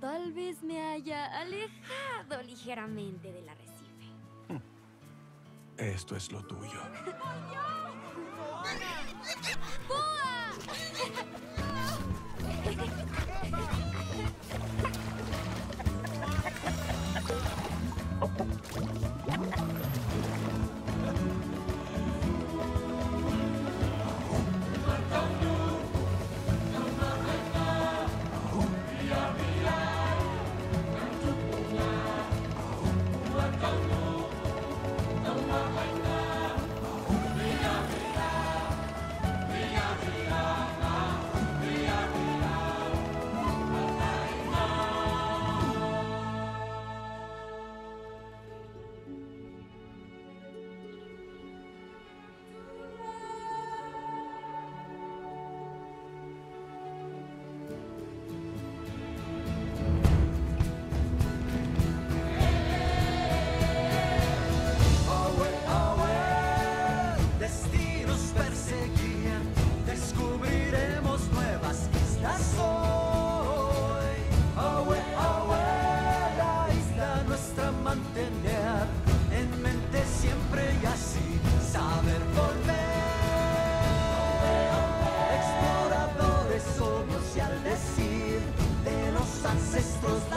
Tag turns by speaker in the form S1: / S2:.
S1: Tal vez me haya alejado ligeramente del arrecife.
S2: Esto es lo tuyo.
S1: ¡Boa!
S3: Mantener en mente siempre y así saber volver. Exploradores somos y al decir de los ancestros